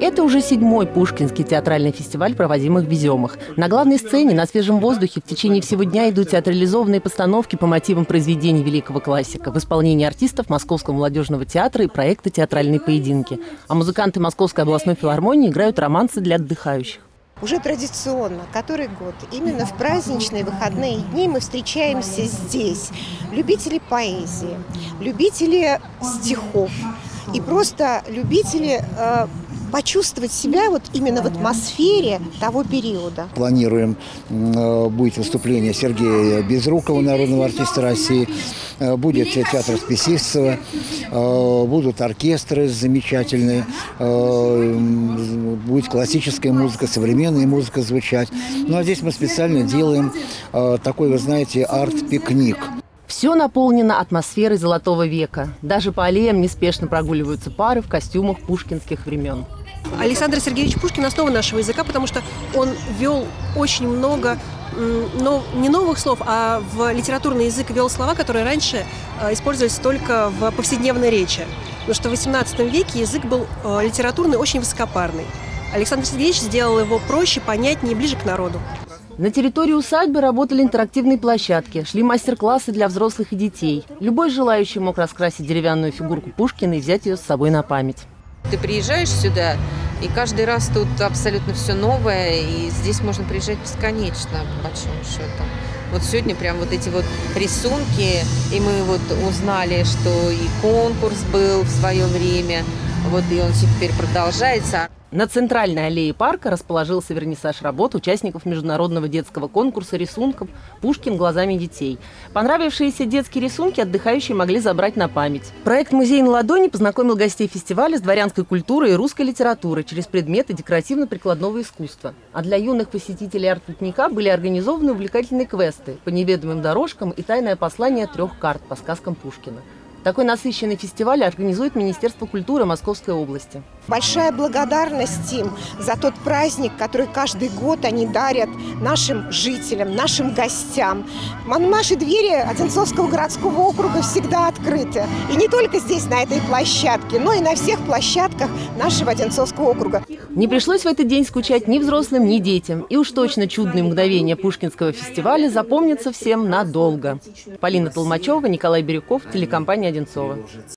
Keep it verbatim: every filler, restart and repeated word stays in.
Это уже седьмой Пушкинский театральный фестиваль, проводимый в Веземах. На главной сцене на свежем воздухе в течение всего дня идут театрализованные постановки по мотивам произведений великого классика в исполнении артистов Московского молодежного театра и проекта «Театральные поединки». А музыканты Московской областной филармонии играют романсы для отдыхающих. Уже традиционно, который год, именно в праздничные выходные дни мы встречаемся здесь. Любители поэзии, любители стихов и просто любители э, почувствовать себя вот именно в атмосфере того периода. Планируем, э, будет выступление Сергея Безрукова, народного артиста России, э, будет театр Списивцева, э, будут оркестры замечательные, э, будет классическая музыка, современная музыка звучать. Ну а здесь мы специально делаем э, такой, вы знаете, арт-пикник. Все наполнено атмосферой Золотого века. Даже по аллеям неспешно прогуливаются пары в костюмах пушкинских времен. Александр Сергеевич Пушкин – основа нашего языка, потому что он ввел очень много, но не новых слов, а в литературный язык ввел слова, которые раньше использовались только в повседневной речи. Потому что в восемнадцатом веке язык был литературный, очень высокопарный. Александр Сергеевич сделал его проще, понятнее, ближе к народу. На территории усадьбы работали интерактивные площадки, шли мастер-классы для взрослых и детей. Любой желающий мог раскрасить деревянную фигурку Пушкина и взять ее с собой на память. Ты приезжаешь сюда, и каждый раз тут абсолютно все новое, и здесь можно приезжать бесконечно, по большому счету. Вот сегодня прям вот эти вот рисунки, и мы вот узнали, что и конкурс был в свое время, вот и он теперь продолжается. На центральной аллее парка расположился вернисаж работ участников международного детского конкурса рисунков «Пушкин глазами детей». Понравившиеся детские рисунки отдыхающие могли забрать на память. Проект «Музей на ладони» познакомил гостей фестиваля с дворянской культурой и русской литературой через предметы декоративно-прикладного искусства. А для юных посетителей арт-пикника были организованы увлекательные квесты по неведомым дорожкам и тайное послание трех карт по сказкам Пушкина. Такой насыщенный фестиваль организует Министерство культуры Московской области. Большая благодарность им за тот праздник, который каждый год они дарят нашим жителям, нашим гостям. Наши двери Одинцовского городского округа всегда открыты. И не только здесь, на этой площадке, но и на всех площадках нашего Одинцовского округа. Не пришлось в этот день скучать ни взрослым, ни детям. И уж точно чудные мгновения Пушкинского фестиваля запомнятся всем надолго. Полина Толмачева, Николай Бирюков, телекомпания Одинцова.